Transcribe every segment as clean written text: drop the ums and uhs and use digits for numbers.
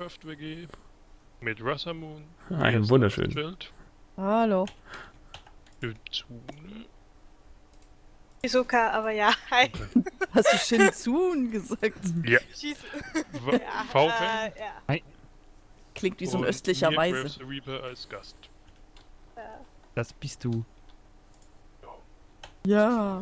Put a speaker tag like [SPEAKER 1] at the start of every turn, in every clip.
[SPEAKER 1] Minecraft-WG mit Rassamoon.
[SPEAKER 2] Ein wunderschön.
[SPEAKER 3] Hallo.
[SPEAKER 4] Shizuka, aber ja, hi.
[SPEAKER 3] Hast du Shinzun gesagt?
[SPEAKER 1] Ja.
[SPEAKER 4] Ja, ja.
[SPEAKER 3] Klingt wie so ein östlicher Weise.
[SPEAKER 1] Graves the Reaper als Gast.
[SPEAKER 5] Das bist du.
[SPEAKER 3] Ja.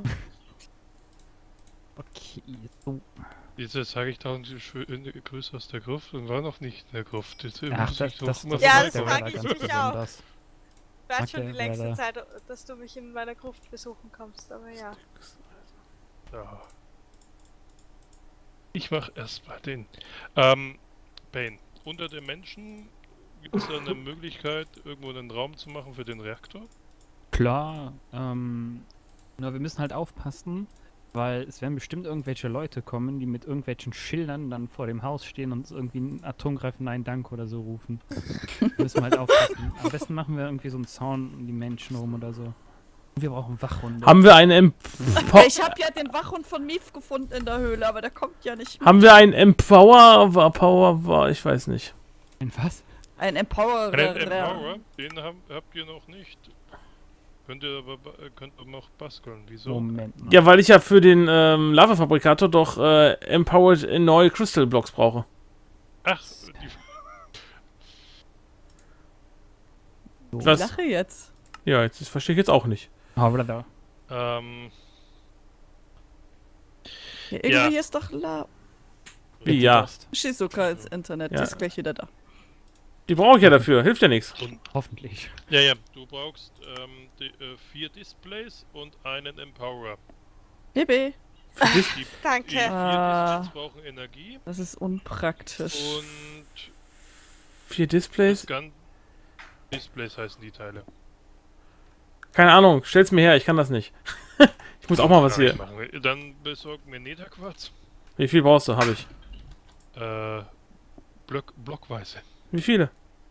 [SPEAKER 5] Okay, so.
[SPEAKER 1] Jetzt sage ich da schöne Grüße aus der Gruft und war noch nicht in der Gruft. Jetzt
[SPEAKER 5] Ach,
[SPEAKER 1] muss ich doch mal
[SPEAKER 4] Ja, das
[SPEAKER 1] vorbeikommen.
[SPEAKER 4] frag ich mich auch.
[SPEAKER 5] besonders.
[SPEAKER 4] Ich warte
[SPEAKER 5] Okay,
[SPEAKER 4] schon die längste
[SPEAKER 5] leider.
[SPEAKER 4] Zeit, dass du mich in meiner Gruft besuchen kommst, aber ja.
[SPEAKER 1] Ja. Ich mach erstmal den. Bane, unter den Menschen gibt es da eine Möglichkeit, irgendwo einen Raum zu machen für den Reaktor?
[SPEAKER 5] Klar, nur wir müssen halt aufpassen, weil es werden bestimmt irgendwelche Leute kommen, die mit irgendwelchen Schildern dann vor dem Haus stehen und uns irgendwie einen Atomgreifen Nein Dank oder so rufen. Da müssen wir halt aufpassen. Am besten machen wir irgendwie so einen Zaun um die Menschen rum oder so. Und wir brauchen Wachhunde.
[SPEAKER 2] Haben wir einen
[SPEAKER 3] Ich habe ja den Wachhund von Mief gefunden in der Höhle, aber der kommt ja nicht mit.
[SPEAKER 2] Haben wir einen Empower? Ich weiß nicht.
[SPEAKER 5] Ein was?
[SPEAKER 3] Ein Empowerer.
[SPEAKER 1] Einen Empower, den habt ihr noch nicht. Könnt ihr noch basteln, wieso?
[SPEAKER 5] Moment mal.
[SPEAKER 2] Ja, weil ich ja für den Lava-Fabrikator doch Empowered neue Crystal Blocks brauche.
[SPEAKER 1] Ach,
[SPEAKER 5] So.
[SPEAKER 3] Ich
[SPEAKER 2] Was?
[SPEAKER 3] lache jetzt.
[SPEAKER 2] Ja, jetzt das verstehe ich jetzt auch nicht.
[SPEAKER 5] Aber da.
[SPEAKER 3] Ja, irgendwie ist doch
[SPEAKER 2] Wie, ja.
[SPEAKER 3] Shizuka ins Internet.
[SPEAKER 2] Ja.
[SPEAKER 3] Die ist gleich wieder da.
[SPEAKER 2] Die brauche ich ja dafür. Hilft ja nichts.
[SPEAKER 5] Hoffentlich.
[SPEAKER 1] ja, du brauchst 4 Displays und einen Empower.
[SPEAKER 3] Baby.
[SPEAKER 1] Die
[SPEAKER 4] Danke.
[SPEAKER 1] 4 Displays brauchen Energie
[SPEAKER 3] Das ist unpraktisch.
[SPEAKER 1] und
[SPEAKER 2] 4 Displays?
[SPEAKER 1] Displays heißen die Teile.
[SPEAKER 2] Keine Ahnung. Stell's mir her. Ich kann das nicht. Ich muss auch mal was
[SPEAKER 1] Kann ich
[SPEAKER 2] hier.
[SPEAKER 1] machen. Dann besorg mir Netherquarz.
[SPEAKER 2] Wie viel brauchst du? Habe ich.
[SPEAKER 1] Blockweise.
[SPEAKER 2] Wie viele?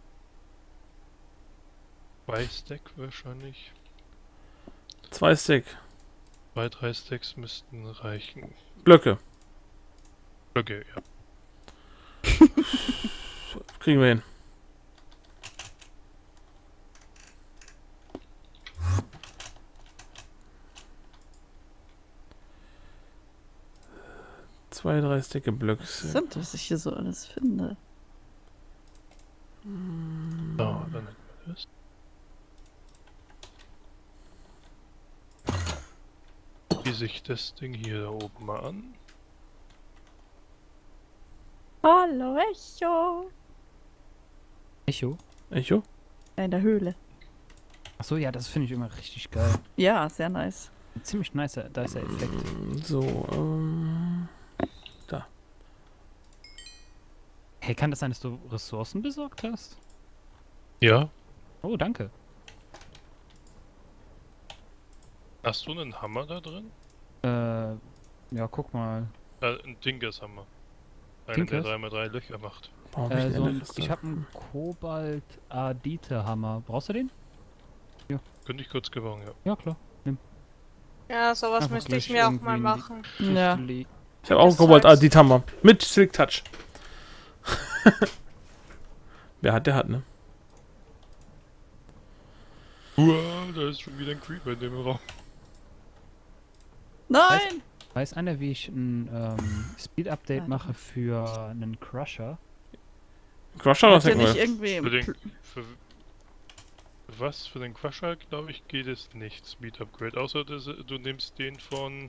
[SPEAKER 1] 2 Stack wahrscheinlich.
[SPEAKER 2] 2 Stick.
[SPEAKER 1] 2, 3 Stacks müssten reichen.
[SPEAKER 2] Blöcke.
[SPEAKER 1] Okay, ja.
[SPEAKER 2] Kriegen wir hin. Zwei, 3 Stücke Blöcks.
[SPEAKER 3] Interessant, was ich hier so alles finde.
[SPEAKER 1] So, dann hätten wir das. Wie sich das Ding hier da oben mal an.
[SPEAKER 3] Hallo, Echo.
[SPEAKER 5] Echo?
[SPEAKER 2] Echo?
[SPEAKER 3] In der Höhle.
[SPEAKER 5] Achso, ja, das finde ich immer richtig geil.
[SPEAKER 3] Ja, sehr nice.
[SPEAKER 5] Ein ziemlich nicer Effekt.
[SPEAKER 2] So,
[SPEAKER 5] Hey, kann das sein, dass du Ressourcen besorgt hast?
[SPEAKER 1] Ja.
[SPEAKER 5] Oh, danke.
[SPEAKER 1] Hast du einen Hammer da drin?
[SPEAKER 5] Ja, guck mal.
[SPEAKER 1] Ein Tinkershammer. Einen, der
[SPEAKER 5] Tinkers?
[SPEAKER 1] 3x3 Löcher macht.
[SPEAKER 2] warum hab ich denn eine
[SPEAKER 5] Ich
[SPEAKER 2] Liste?
[SPEAKER 5] habe einen Kobalt-Adite-Hammer. Brauchst du den?
[SPEAKER 1] Könnte ich kurz gebrauchen, ja.
[SPEAKER 5] Ja, klar.
[SPEAKER 4] Ja, sowas
[SPEAKER 5] Einfach
[SPEAKER 4] müsste ich
[SPEAKER 5] gleich
[SPEAKER 4] mir auch
[SPEAKER 5] irgendwie
[SPEAKER 4] mal
[SPEAKER 5] in die-
[SPEAKER 4] machen.
[SPEAKER 3] Ja.
[SPEAKER 2] Ich habe auch einen Cobalt
[SPEAKER 4] Zeugs.
[SPEAKER 2] die Hammer. Mit Silk Touch. Wer hat, der hat, ne?
[SPEAKER 1] Uah, da ist schon wieder ein Creeper in dem Raum.
[SPEAKER 3] Nein!
[SPEAKER 5] Weiß einer, wie ich ein Speed-Update mache für einen Crusher?
[SPEAKER 2] Crusher oder
[SPEAKER 3] Hat der nicht
[SPEAKER 2] Segway?
[SPEAKER 3] irgendwie...
[SPEAKER 1] Für den, für was? Für den Crusher, glaube ich, geht es nicht. Speed Upgrade. Außer du nimmst den von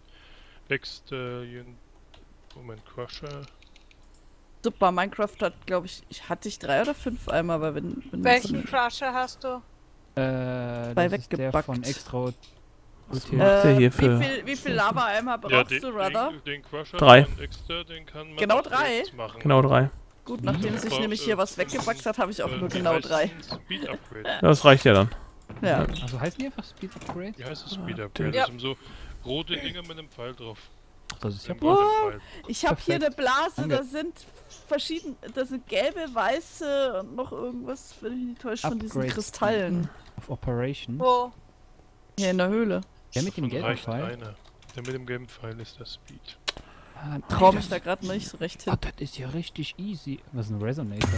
[SPEAKER 1] Moment, Crusher.
[SPEAKER 3] Super, Minecraft hat, glaube ich, hatte ich 3 oder 5 Eimer, aber wenn
[SPEAKER 4] Welchen Crusher hast du?
[SPEAKER 5] Das ist der
[SPEAKER 3] weggebackt.
[SPEAKER 5] von Extra.
[SPEAKER 2] der hier für-
[SPEAKER 3] wie viel Lava-Eimer brauchst du, Rudder?
[SPEAKER 1] Den Crusher
[SPEAKER 2] 3.
[SPEAKER 1] von Extra, den kann man
[SPEAKER 3] Genau
[SPEAKER 1] auch
[SPEAKER 3] 3?
[SPEAKER 1] selbst machen.
[SPEAKER 2] Genau 3.
[SPEAKER 3] Gut, nachdem sich nämlich hier was weggebackt hat, habe ich auch nur
[SPEAKER 1] Die
[SPEAKER 3] genau
[SPEAKER 1] heißen
[SPEAKER 3] 3.
[SPEAKER 1] Speed Upgrade.
[SPEAKER 2] Das reicht ja dann.
[SPEAKER 3] Ja.
[SPEAKER 5] Also heißen die einfach Speed Upgrade?
[SPEAKER 1] Wie heißt das Speed Upgrade?
[SPEAKER 4] Ja.
[SPEAKER 1] Das sind so rote Dinger mit einem Pfeil drauf.
[SPEAKER 5] Ach, das ist ja
[SPEAKER 1] Dem
[SPEAKER 3] Oh.
[SPEAKER 1] goldenen Pfeil.
[SPEAKER 3] Ich habe hier eine Blase,
[SPEAKER 5] Danke.
[SPEAKER 3] da sind verschiedene, da sind gelbe, weiße und noch irgendwas, wenn ich nicht täusche, von diesen
[SPEAKER 5] Upgrade
[SPEAKER 3] Kristallen.
[SPEAKER 5] Of Operation.
[SPEAKER 4] Wo?
[SPEAKER 3] Hier in der Höhle.
[SPEAKER 5] Der mit dem
[SPEAKER 1] Davon
[SPEAKER 5] gelben
[SPEAKER 1] reicht
[SPEAKER 5] Pfeil?
[SPEAKER 1] einer. Der mit dem gelben Pfeil ist der Speed.
[SPEAKER 5] Ah,
[SPEAKER 3] Trau
[SPEAKER 5] nee,
[SPEAKER 3] mich da gerade nicht so recht
[SPEAKER 5] Ah,
[SPEAKER 3] hin.
[SPEAKER 5] das ist ja richtig easy. Was ist ein Resonator?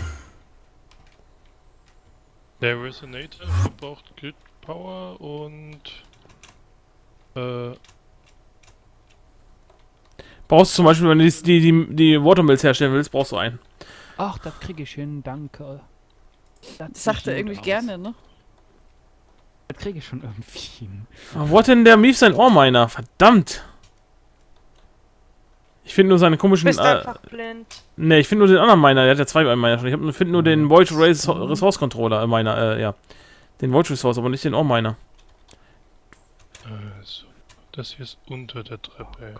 [SPEAKER 1] Der Resonator verbraucht Grid Power und
[SPEAKER 2] Brauchst du zum Beispiel, wenn du die Watermills herstellen willst, brauchst du einen.
[SPEAKER 5] Ach, das kriege ich hin, danke.
[SPEAKER 3] Das sagt er irgendwie gerne, ne?
[SPEAKER 5] Das kriege ich schon irgendwie hin.
[SPEAKER 2] Wo hat denn der Mief sein Ore-Miner? Verdammt! Ich finde nur seine
[SPEAKER 4] Du
[SPEAKER 2] komischen...
[SPEAKER 4] bist einfach blind.
[SPEAKER 2] Ne, ich finde nur den anderen Miner. Der hat ja zwei Miner schon. Ich finde nur den Void Resource Controller Miner, ja. Den Void Resource, aber nicht den Ore-Miner.
[SPEAKER 1] so. Das hier ist unter der Treppe.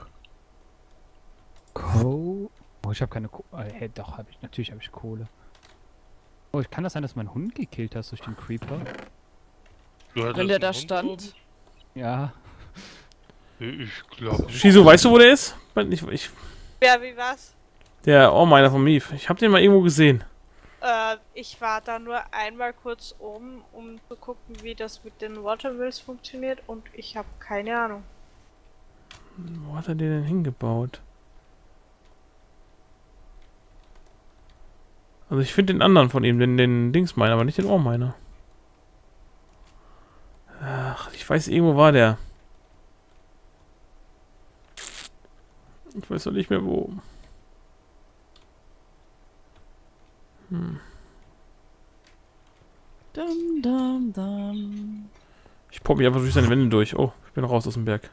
[SPEAKER 5] Oh, ich habe keine Kohle. Hey, doch, habe ich. Natürlich habe ich Kohle. Oh, kann das sein, dass mein Hund gekillt hast durch den Creeper?
[SPEAKER 1] Du hattest
[SPEAKER 3] Wenn der
[SPEAKER 1] einen
[SPEAKER 3] da
[SPEAKER 1] Hund
[SPEAKER 3] stand.
[SPEAKER 5] Ja.
[SPEAKER 1] oben? Ich glaube.
[SPEAKER 2] Shizu, weißt du, wo der ist?
[SPEAKER 4] Ja, wie was?
[SPEAKER 2] Der Ore-Miner von Mief. Ich habe den mal irgendwo gesehen.
[SPEAKER 4] Ich war da nur einmal kurz oben, um zu gucken, wie das mit den Watermills funktioniert und ich habe keine Ahnung.
[SPEAKER 2] Wo hat er den denn hingebaut? Also ich finde den anderen von ihm, den Dings-Miner, aber nicht den Ore-Miner. Ach, ich weiß, irgendwo war der. Ich weiß noch nicht mehr wo.
[SPEAKER 3] Dum, dum, dum.
[SPEAKER 2] Ich pop mich einfach durch seine Wände durch. Oh, ich bin raus aus dem Berg.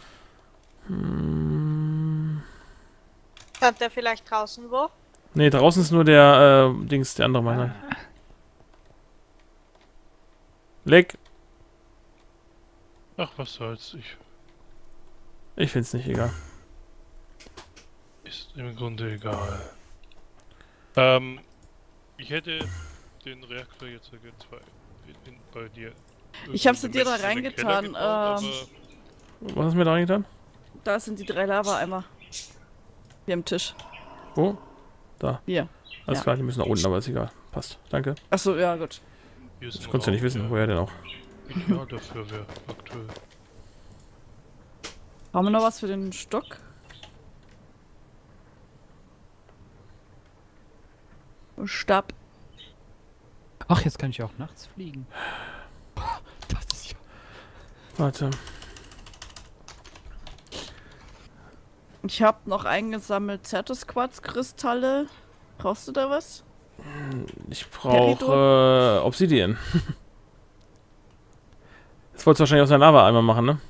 [SPEAKER 4] Stand der vielleicht draußen wo?
[SPEAKER 2] Ne, draußen ist nur der Dings, der andere Miner. Leck.
[SPEAKER 1] Ach, was soll's.
[SPEAKER 2] Ich find's nicht egal.
[SPEAKER 1] Ist im Grunde egal. Ich hätte den Reaktor jetzt bei dir.
[SPEAKER 3] Ich hab's dir da
[SPEAKER 1] in den Keller
[SPEAKER 3] reingetan,
[SPEAKER 1] gebaut, aber
[SPEAKER 2] Was hast du mir da reingetan?
[SPEAKER 3] Da sind die 3 Lava-Eimer. Hier am Tisch.
[SPEAKER 2] Wo? Da.
[SPEAKER 3] Hier.
[SPEAKER 2] Alles
[SPEAKER 3] Ja.
[SPEAKER 2] klar, die müssen nach unten, aber ist egal. Passt. Danke.
[SPEAKER 3] Achso, ja, gut.
[SPEAKER 1] hier ist
[SPEAKER 2] Das
[SPEAKER 1] ein
[SPEAKER 2] konntest du ja nicht
[SPEAKER 1] Raum,
[SPEAKER 2] wissen,
[SPEAKER 1] der
[SPEAKER 2] woher denn auch.
[SPEAKER 1] ideal dafür wäre aktuell.
[SPEAKER 3] Haben wir noch was für den Stock? Stab.
[SPEAKER 5] Ach, jetzt kann ich auch nachts fliegen. Das ist ja...
[SPEAKER 2] Warte.
[SPEAKER 3] Ich habe noch eingesammelt Certus-Quarz-Kristalle. Brauchst du da was?
[SPEAKER 2] Ich brauche Obsidian. Das wolltest du wahrscheinlich aus der Lava-Eimer machen, ne?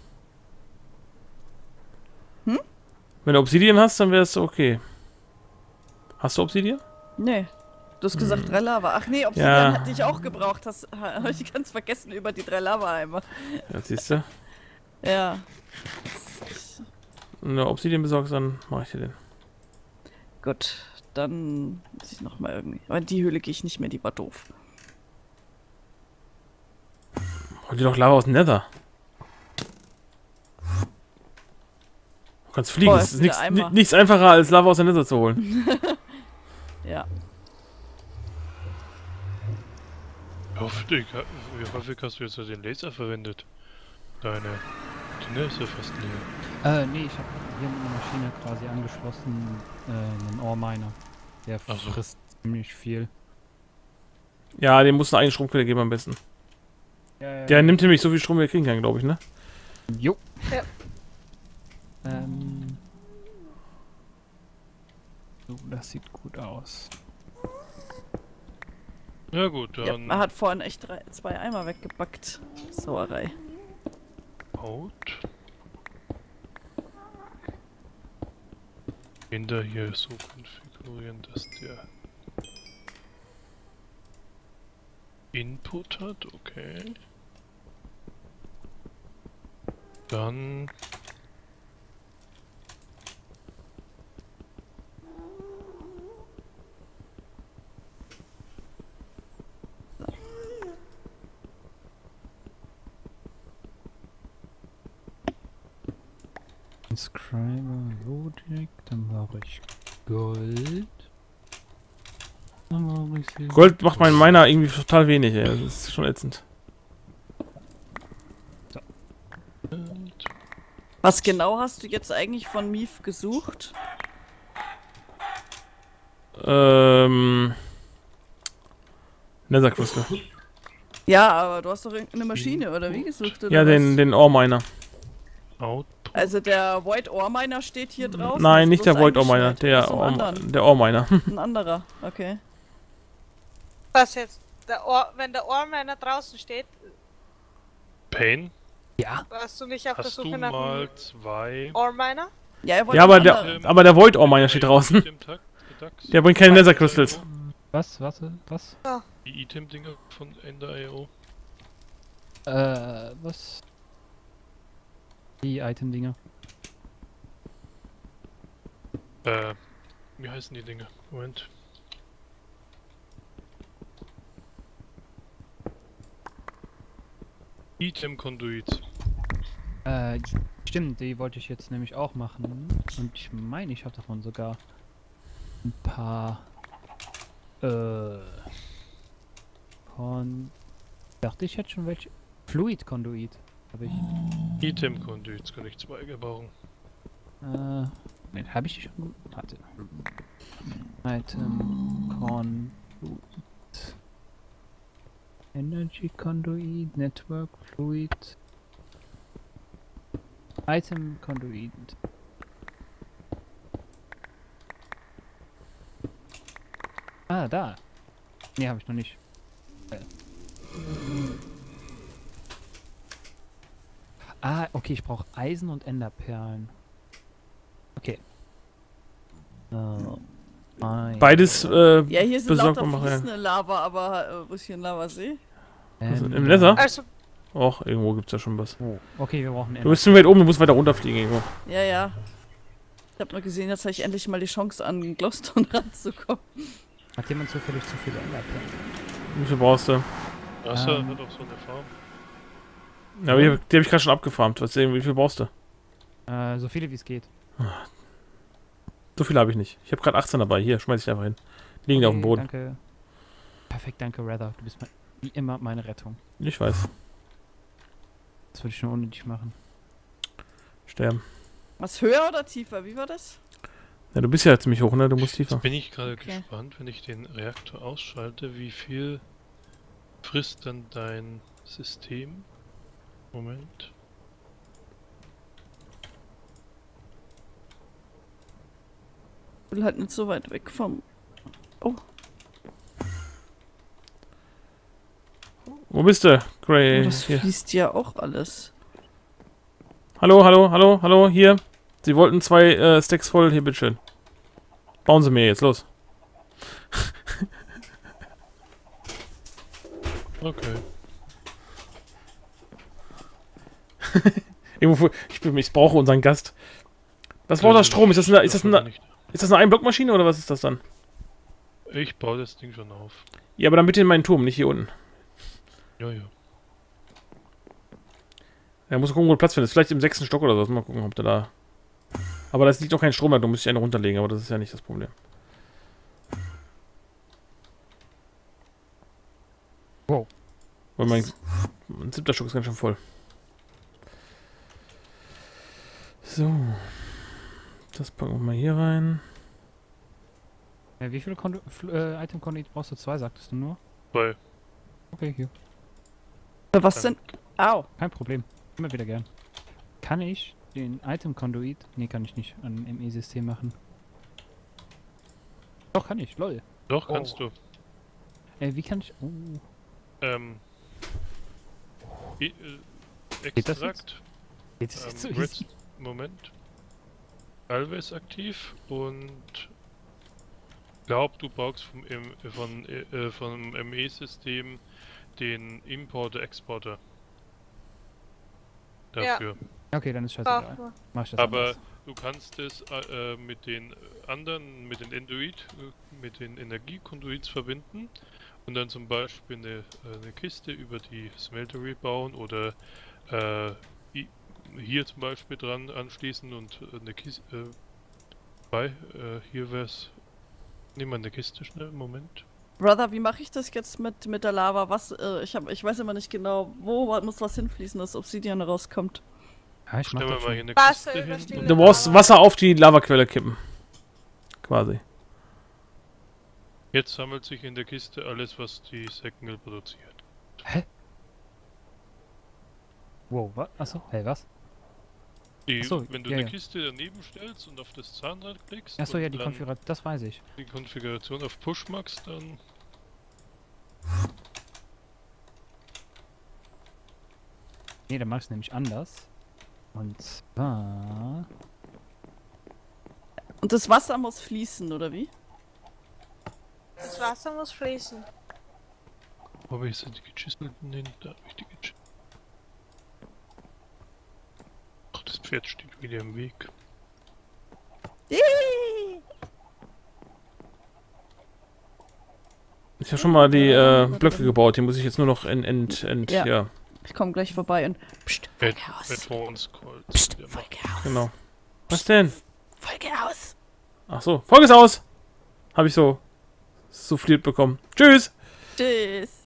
[SPEAKER 3] Hm?
[SPEAKER 2] Wenn du Obsidian hast, dann wäre es okay. Hast du Obsidian?
[SPEAKER 3] Nee. Du hast gesagt 3 Lava. Ach nee, Obsidian hatte ich auch gebraucht. Das habe ich ganz vergessen über die 3 Lava-Eimer.
[SPEAKER 2] Ja, siehst du.
[SPEAKER 3] Ja.
[SPEAKER 2] Wenn du Obsidian besorgst, dann mache ich dir den.
[SPEAKER 3] Gut, dann muss ich nochmal irgendwie. Aber in die Höhle gehe ich nicht mehr, die war doof.
[SPEAKER 2] Hol dir doch Lava aus dem Nether. Du kannst fliegen.
[SPEAKER 3] Oh,
[SPEAKER 2] Es ist
[SPEAKER 3] wieder Eimer.
[SPEAKER 2] nichts einfacher, als Lava aus dem Nether zu holen.
[SPEAKER 3] Ja.
[SPEAKER 1] Wie häufig hast du jetzt den Laser verwendet? Deine Dinge ist ja fast leer.
[SPEAKER 5] Nee, ich habe hier eine Maschine quasi angeschlossen, einen Ore-Miner. Der
[SPEAKER 1] Ach so.
[SPEAKER 5] frisst ziemlich viel.
[SPEAKER 2] Ja, dem muss eine eigene Stromquelle geben am besten.
[SPEAKER 5] Ja,
[SPEAKER 2] Der nimmt nämlich so viel Strom, wie er kriegen kann, glaube ich, ne?
[SPEAKER 5] Jo.
[SPEAKER 4] Ja.
[SPEAKER 5] So, das sieht gut aus.
[SPEAKER 1] Ja gut,
[SPEAKER 3] Ja,
[SPEAKER 1] dann
[SPEAKER 3] er hat vorhin echt 2 Eimer weggebackt. Sauerei.
[SPEAKER 1] Haut. Den da hier so konfigurieren, dass der Input hat, okay. Dann
[SPEAKER 5] Inscriber Logic, dann brauche ich Gold. Dann brauche ich Silber.
[SPEAKER 2] Gold macht mein Miner irgendwie total wenig, ey. Das ist schon ätzend.
[SPEAKER 3] Was genau hast du jetzt eigentlich von Mief gesucht?
[SPEAKER 2] Nether Crystal.
[SPEAKER 3] Ja, aber du hast doch irgendeine Maschine oder wie gesucht, oder
[SPEAKER 2] Ja,
[SPEAKER 3] was?
[SPEAKER 2] den Ore Miner.
[SPEAKER 1] Output.
[SPEAKER 3] Also der Void Ore Miner steht hier draußen.
[SPEAKER 2] Nein,
[SPEAKER 3] ist
[SPEAKER 2] nicht der
[SPEAKER 3] bloß
[SPEAKER 2] Void Ore Miner,
[SPEAKER 3] eingeschneit. Ach so, einen
[SPEAKER 2] der
[SPEAKER 3] anderen.
[SPEAKER 2] Ore Miner.
[SPEAKER 3] Ein anderer, okay.
[SPEAKER 4] Was jetzt? Wenn der Ohrminer draußen steht,
[SPEAKER 1] Pain,
[SPEAKER 5] Ja.
[SPEAKER 4] warst du nicht auf der
[SPEAKER 1] hast du
[SPEAKER 4] Suche nach
[SPEAKER 1] mal
[SPEAKER 4] einem
[SPEAKER 1] 2
[SPEAKER 4] Ohrminer?
[SPEAKER 3] Ja, er wollte
[SPEAKER 2] Ja, aber
[SPEAKER 3] einen
[SPEAKER 2] der,
[SPEAKER 3] anderen.
[SPEAKER 2] aber der Void Ore Miner steht draußen. Der bringt keine Nether Crystals.
[SPEAKER 5] Was? Warte, was?
[SPEAKER 1] Die Item-Dinger von Ender.io.
[SPEAKER 5] Was? Die Item-Dinger.
[SPEAKER 1] Wie heißen die Dinge? Moment. Item-Conduit.
[SPEAKER 5] Stimmt, die wollte ich jetzt nämlich auch machen. Und ich meine, ich habe davon sogar ein paar. Dachte ich hätte schon welche. Fluid Conduit habe ich.
[SPEAKER 1] Item-Conduits kann ich 2 gebrauchen.
[SPEAKER 5] Habe ich die schon? Warte. Item Conduit. Energy Conduit, Network Fluid. Item Conduit. Ah, da. Nee, habe ich noch nicht. Ah, okay, ich brauche Eisen und Enderperlen. Okay.
[SPEAKER 2] Beides,
[SPEAKER 3] Ja, hier sind
[SPEAKER 2] besorgt
[SPEAKER 3] lauter
[SPEAKER 2] man mal rein.
[SPEAKER 3] fließende Lava, aber wo ist hier ein Lavasee?
[SPEAKER 2] Also im Nether?
[SPEAKER 4] Also,
[SPEAKER 2] Och, irgendwo gibt's ja schon was.
[SPEAKER 5] Okay, wir brauchen
[SPEAKER 2] Du bist zu weit oben, du musst weiter runterfliegen irgendwo.
[SPEAKER 3] Ja, ja. Ich hab nur gesehen, jetzt habe ich endlich mal die Chance, an Glowstone ranzukommen.
[SPEAKER 5] Hat jemand zufällig zu viele Enderperlen?
[SPEAKER 2] Wie viel brauchst du?
[SPEAKER 1] Wasser hat auch so eine Farm.
[SPEAKER 2] Ja, aber die hab ich gerade schon abgefarmt. Wie viel brauchst du?
[SPEAKER 5] So viele wie es geht.
[SPEAKER 2] So viel habe ich nicht. Ich habe gerade 18 dabei. Hier, schmeiß ich einfach hin. Die liegen da auf dem Boden.
[SPEAKER 5] Danke. Perfekt, danke, Rather. Du bist wie immer meine Rettung.
[SPEAKER 2] Ich weiß.
[SPEAKER 5] Das würde ich nur ohne dich machen.
[SPEAKER 2] Sterben.
[SPEAKER 3] Was, höher oder tiefer? Wie war das?
[SPEAKER 2] Ja, du bist ja ziemlich hoch, ne? Du musst tiefer.
[SPEAKER 1] Bin ich gerade
[SPEAKER 3] Okay.
[SPEAKER 1] gespannt, wenn ich den Reaktor ausschalte, wie viel frisst dann dein System? Moment.
[SPEAKER 3] Ich will halt nicht so weit weg vom...
[SPEAKER 2] Wo bist du, Gray?
[SPEAKER 3] das
[SPEAKER 2] Hier.
[SPEAKER 3] fließt ja auch alles.
[SPEAKER 2] Hallo, hallo, hallo, hallo, hier. Sie wollten 2 Stacks voll. Hier, bitteschön. Bauen Sie mir jetzt, los.
[SPEAKER 1] Okay.
[SPEAKER 2] Ich brauche unseren Gast. Was braucht das Strom? Ist das eine Einblockmaschine oder was ist das dann?
[SPEAKER 1] Ich baue das Ding schon auf.
[SPEAKER 2] Ja, aber dann bitte in meinen Turm, nicht hier unten.
[SPEAKER 1] Ja, ja.
[SPEAKER 2] Da muss gucken, wo du Platz findest. Vielleicht im 6. Stock oder so. Mal gucken, ob du da... Aber da liegt noch kein Strom mehr. Du musst dich einen runterlegen, aber das ist ja nicht das Problem.
[SPEAKER 5] Wow.
[SPEAKER 2] Weil mein 7. Stock ist ganz schön voll. So. Das packen wir mal hier rein.
[SPEAKER 5] Wie viele Item Conduit brauchst du? 2, sagtest du nur?
[SPEAKER 1] 2.
[SPEAKER 5] Okay, hier.
[SPEAKER 3] Was denn? Au.
[SPEAKER 5] Kein Problem. Immer wieder gern. Kann ich den Item Conduit... Nee, kann ich nicht an ME-System machen. Doch, kann ich. Lol.
[SPEAKER 1] Doch, kannst du.
[SPEAKER 5] Wie kann ich... Geht das
[SPEAKER 1] Extrakt.
[SPEAKER 5] Geht das jetzt so
[SPEAKER 1] Red, Moment. Always aktiv und glaub, du brauchst vom ME-System den Importer-Exporter dafür.
[SPEAKER 5] Okay, dann ist scheißegal. Mach ich das
[SPEAKER 1] Aber
[SPEAKER 5] anders.
[SPEAKER 1] du kannst es mit den anderen, mit den Enduit, mit den Energiekonduits verbinden und dann zum Beispiel eine Kiste über die Smeltery bauen oder hier zum Beispiel dran anschließen und eine Kiste hier wär's. Nimm mal eine Kiste schnell, Moment.
[SPEAKER 3] Brother, wie mache ich das jetzt mit der Lava? Was? Ich weiß immer nicht genau, wo muss was hinfließen, dass Obsidian rauskommt.
[SPEAKER 5] Ja, ich mach
[SPEAKER 1] Stellen wir
[SPEAKER 5] das
[SPEAKER 1] mal hier
[SPEAKER 5] schon.
[SPEAKER 1] eine
[SPEAKER 4] Wasser
[SPEAKER 1] Kiste
[SPEAKER 4] über
[SPEAKER 1] hin.
[SPEAKER 4] die
[SPEAKER 2] Du brauchst Wasser auf die Lavaquelle kippen. Quasi.
[SPEAKER 1] Jetzt sammelt sich in der Kiste alles, was die Säckenel produziert.
[SPEAKER 5] Wow, was? Achso, hey, was? Ach so,
[SPEAKER 1] Wenn du
[SPEAKER 5] ja,
[SPEAKER 1] eine
[SPEAKER 5] ja.
[SPEAKER 1] Kiste daneben stellst und auf das Zahnrad klickst
[SPEAKER 5] Achso, ja,
[SPEAKER 1] und
[SPEAKER 5] die
[SPEAKER 1] dann
[SPEAKER 5] Konfiguration, das weiß ich.
[SPEAKER 1] die Konfiguration auf Push machst, dann
[SPEAKER 5] Nee, dann mach ich es nämlich anders. Und zwar...
[SPEAKER 3] Und das Wasser muss fließen, oder wie?
[SPEAKER 4] Das Wasser muss fließen.
[SPEAKER 1] wo habe ich so die Geschisselten hin? Da habe ich die Geschisselten. Ach, das Pferd steht wieder im Weg.
[SPEAKER 2] Ich habe schon mal die Blöcke gebaut, die muss ich jetzt nur noch
[SPEAKER 3] Ja.
[SPEAKER 2] ja,
[SPEAKER 3] Ich komme gleich vorbei und... Psst, Folge aus.
[SPEAKER 1] Advanced Calls.
[SPEAKER 3] Psst,
[SPEAKER 1] Der
[SPEAKER 3] Folge
[SPEAKER 1] macht-
[SPEAKER 3] aus.
[SPEAKER 2] genau. Was denn?
[SPEAKER 3] Folge aus.
[SPEAKER 2] Ach so, Folge ist aus! Habe ich so souffliert bekommen. Tschüss!
[SPEAKER 3] Tschüss.